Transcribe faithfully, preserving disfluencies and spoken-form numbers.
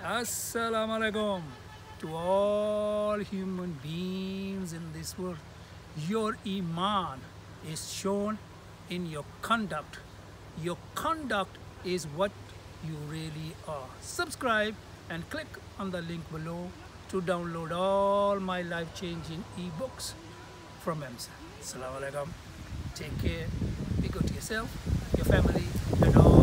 Assalamu alaikum to all human beings in this world. Your Iman is shown in your conduct. Your conduct is what you really are. Subscribe and click on the link below to download all my life-changing ebooks from Amazon. Assalamu alaikum. Take care. Be good to yourself, your family, and all.